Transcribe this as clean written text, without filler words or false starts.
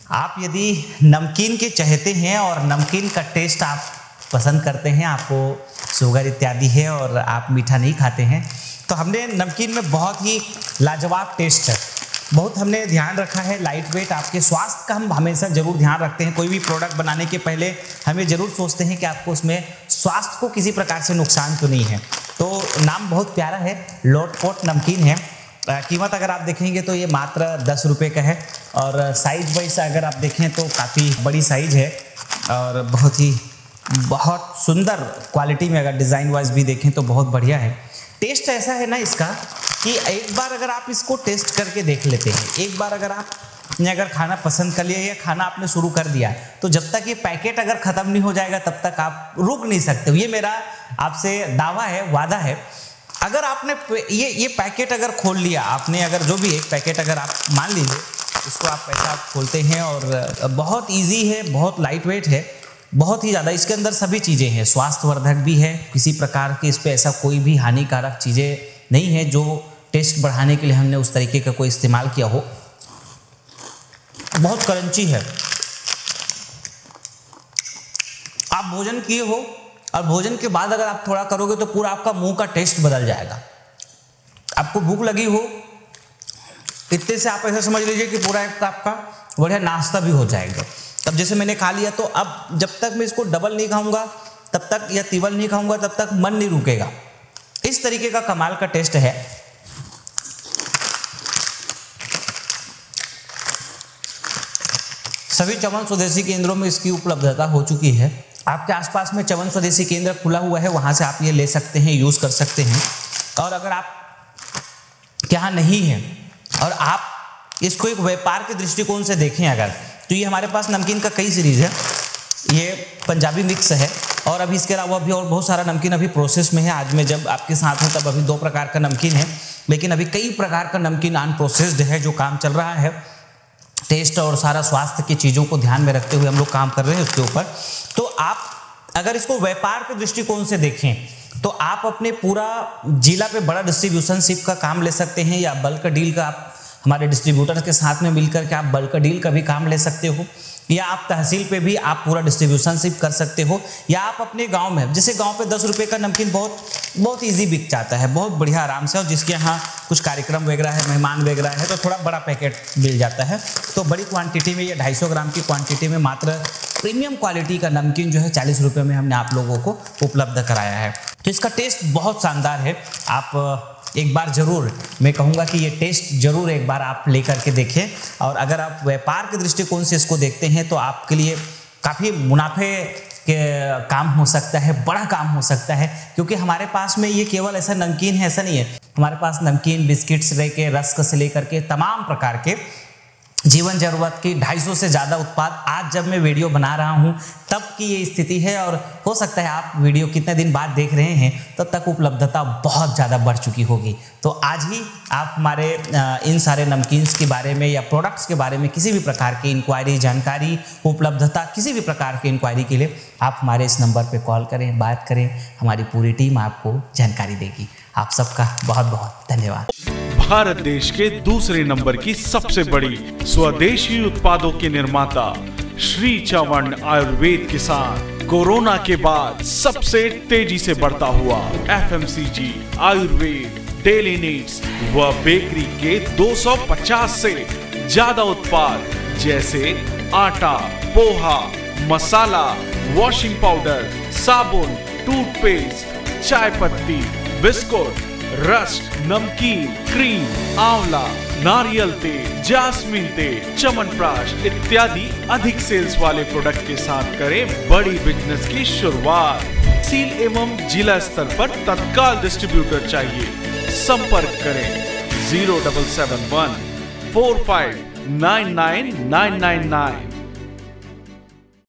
आप यदि नमकीन के चाहते हैं और नमकीन का टेस्ट आप पसंद करते हैं, आपको शुगर इत्यादि है और आप मीठा नहीं खाते हैं, तो हमने नमकीन में बहुत ही लाजवाब टेस्ट है, बहुत हमने ध्यान रखा है। लाइट वेट, आपके स्वास्थ्य का हम हमेशा ज़रूर ध्यान रखते हैं। कोई भी प्रोडक्ट बनाने के पहले हमें ज़रूर सोचते हैं कि आपको उसमें स्वास्थ्य को किसी प्रकार से नुकसान तो नहीं है। तो नाम बहुत प्यारा है, लोटपोट नमकीन है। कीमत अगर आप देखेंगे तो ये मात्र 10 रुपये का है और साइज़ वाइज अगर आप देखें तो काफ़ी बड़ी साइज़ है और बहुत सुंदर क्वालिटी में, अगर डिज़ाइन वाइज भी देखें तो बहुत बढ़िया है। टेस्ट ऐसा है ना इसका कि एक बार अगर आप इसको टेस्ट करके देख लेते हैं, एक बार अगर आपने अगर खाना पसंद कर लिया या खाना आपने शुरू कर दिया, तो जब तक ये पैकेट अगर ख़त्म नहीं हो जाएगा तब तक आप रुक नहीं सकते। ये मेरा आपसे दावा है, वादा है। अगर आपने ये पैकेट अगर खोल लिया आपने, अगर जो भी एक पैकेट अगर आप मान लीजिए इसको आप ऐसा खोलते हैं और बहुत ईजी है, बहुत लाइट वेट है, बहुत ही ज़्यादा इसके अंदर सभी चीज़ें हैं, स्वास्थ्यवर्धक भी है, किसी प्रकार के इस पर ऐसा कोई भी हानिकारक चीज़ें नहीं है जो टेस्ट बढ़ाने के लिए हमने उस तरीके का कोई इस्तेमाल किया हो। बहुत क्रंची है। आप भोजन किए हो और भोजन के बाद अगर आप थोड़ा करोगे तो पूरा आपका मुंह का टेस्ट बदल जाएगा। आपको भूख लगी हो, इतने से आप ऐसा समझ लीजिए कि पूरा एक आपका बढ़िया नाश्ता भी हो जाएगा। तब जैसे मैंने खा लिया, तो अब जब तक मैं इसको डबल नहीं खाऊंगा तब तक, या तिवल नहीं खाऊंगा तब तक मन नहीं रुकेगा। इस तरीके का कमाल का टेस्ट है। सभी चमन स्वदेशी केंद्रों में इसकी उपलब्धता हो चुकी है। आपके आसपास में चमन स्वदेशी केंद्र खुला हुआ है, वहां से आप ये ले सकते हैं, यूज़ कर सकते हैं। और अगर आप यहाँ नहीं हैं और आप इसको एक व्यापार के दृष्टिकोण से देखें अगर, तो ये हमारे पास नमकीन का कई सीरीज़ है। ये पंजाबी मिक्स है और अभी इसके अलावा भी और बहुत सारा नमकीन अभी प्रोसेस में है। आज मैं जब आपके साथ हूँ तब अभी 2 प्रकार का नमकीन है, लेकिन अभी कई प्रकार का नमकीन अनप्रोसेस्ड है जो काम चल रहा है। टेस्ट और सारा स्वास्थ्य की चीज़ों को ध्यान में रखते हुए हम लोग काम कर रहे हैं उसके ऊपर। तो आप अगर इसको व्यापार के दृष्टिकोण से देखें तो आप अपने पूरा जिला पे बड़ा डिस्ट्रीब्यूशनशिप का काम ले सकते हैं, या बल्क डील का आप हमारे डिस्ट्रीब्यूटर्स के साथ में मिलकर के आप बल्क डील का भी काम ले सकते हो, या आप तहसील पे भी आप पूरा डिस्ट्रीब्यूशनशिप कर सकते हो, या आप अपने गांव में, जैसे गांव पे 10 रुपये का नमकीन बहुत ईजी बिक जाता है, बहुत बढ़िया आराम से। और जिसके यहाँ कुछ कार्यक्रम वगैरह है, मेहमान वगैरह है, तो थोड़ा बड़ा पैकेट मिल जाता है। तो बड़ी क्वांटिटी में, ये 250 ग्राम की क्वांटिटी में मात्र प्रीमियम क्वालिटी का नमकीन जो है 40 रुपये में हमने आप लोगों को उपलब्ध कराया है। तो इसका टेस्ट बहुत शानदार है। आप एक बार ज़रूर, मैं कहूँगा कि ये टेस्ट ज़रूर एक बार आप लेकर के देखें। और अगर आप व्यापार के दृष्टिकोण से इसको देखते हैं तो आपके लिए काफ़ी मुनाफे के काम हो सकता है, बड़ा काम हो सकता है। क्योंकि हमारे पास में ये केवल ऐसा नमकीन है, ऐसा नहीं है। हमारे पास नमकीन, बिस्किट्स लेके, रस्क से लेकर के तमाम प्रकार के जीवन जरूरत की 250 से ज़्यादा उत्पाद आज जब मैं वीडियो बना रहा हूँ तब की ये स्थिति है। और हो सकता है आप वीडियो कितने दिन बाद देख रहे हैं तब तक उपलब्धता बहुत ज़्यादा बढ़ चुकी होगी। तो आज ही आप हमारे इन सारे नमकीन्स के बारे में या प्रोडक्ट्स के बारे में किसी भी प्रकार की इंक्वायरी, जानकारी, उपलब्धता, किसी भी प्रकार की इंक्वायरी के लिए आप हमारे इस नंबर पर कॉल करें, बात करें। हमारी पूरी टीम आपको जानकारी देगी। आप सबका बहुत बहुत धन्यवाद। भारत देश के दूसरे नंबर की सबसे बड़ी स्वदेशी उत्पादों के निर्माता श्री चमन आयुर्वेद के साथ कोरोना के बाद सबसे तेजी से बढ़ता हुआ FMCG, आयुर्वेद, डेली नीड्स व बेकरी के 250 से ज्यादा उत्पाद जैसे आटा, पोहा, मसाला, वॉशिंग पाउडर, साबुन, टूथपेस्ट, चाय पत्ती, बिस्कुट, रस्ट, नमकीन, क्रीम, आंवला, नारियल तेल, जास्मिन तेल, च्यवनप्राश इत्यादि अधिक सेल्स वाले प्रोडक्ट के साथ करें बड़ी बिजनेस की शुरुआत। तहसील एवं जिला स्तर पर तत्काल डिस्ट्रीब्यूटर चाहिए, संपर्क करें 0771 45 99999।